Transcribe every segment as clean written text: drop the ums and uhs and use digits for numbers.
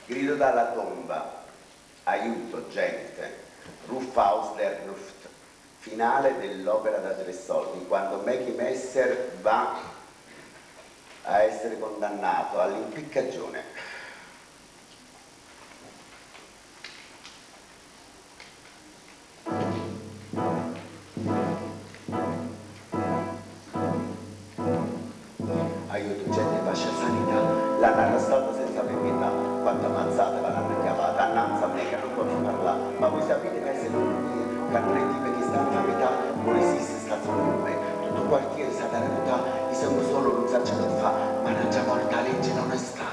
Grido dalla tomba, aiuto gente, Ruffhaus der Luft, finale dell'opera da 3 soldi, quando Mackie Messer va a essere condannato all'impiccagione. Aiuto gente, pace e sanità, l'hanno arrestato senza pietà, quanto ammazzata l'hanno chiamata, annanza me che non può più parlare, ma voi sapete che se non mie, che non è che stanno a metà, non esiste sta solo per me, tutto il quartiere sta da realtà, io sono solo non sa ciò che fa, ma non già porta legge non è sta.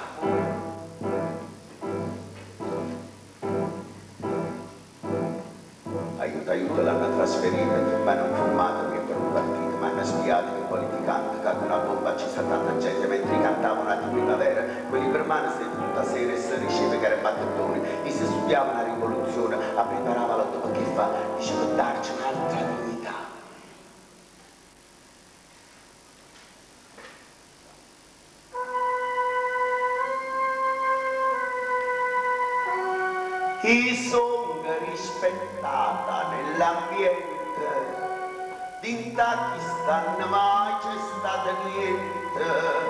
Aiuto, l'hanno trasferito, ma non fumato che per un partito, ma hanno spiato che politicante, che con una bomba ci sta tanta gente, mentre cantavano a primavera, quelli per mano si tutta sera e si riceve che era battettone, e si studiava una rivoluzione, a preparava la dopo che fa, dice per darci un'altra dignità. I sono rispettata nell'ambiente, in Pakistan mai c'è stato niente,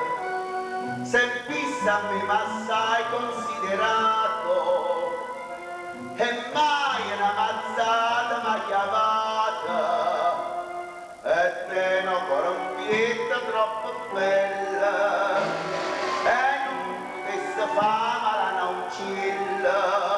sempre a me assai considerato, e mai una mazzata m'ha chiamata, e te una corompietta troppo bella, e non potesse fama la noncilla,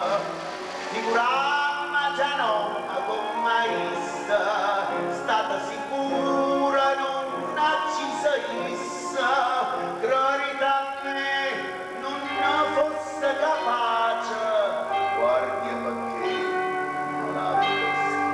figurama già non come mai stata sicura non ci saissa, gradita a me non fosse capace, guardi perché non l'avevo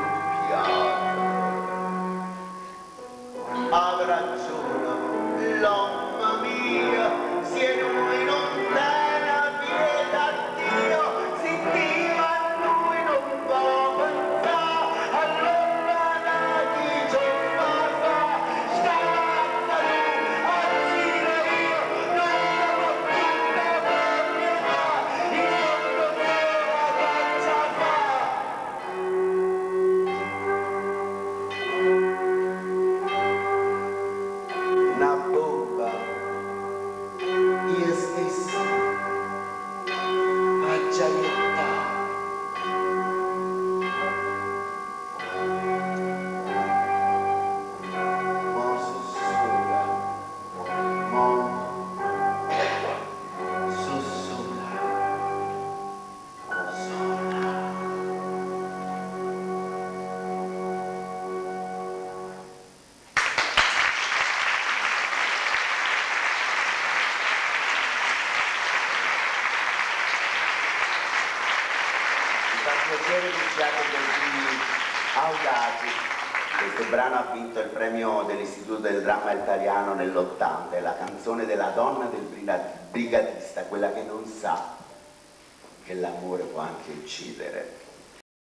scoppiata. Avrà ragione l'uomo mia, se lui non tiene pietà a Dio, si Dio a lui non può pensare, allora da chi ci fa stare lui, anzi io non lo posso proprietà, io non lo faccia fare. Una bomba, io stesso, a giaietta. Mo sussurra, mo sussurra, sola. Mi fa piacere che siate così audaci. Questo brano ha vinto il premio dell'Istituto del Dramma Italiano nell'80, è la canzone della donna del brigatista, quella che non sa che l'amore può anche uccidere.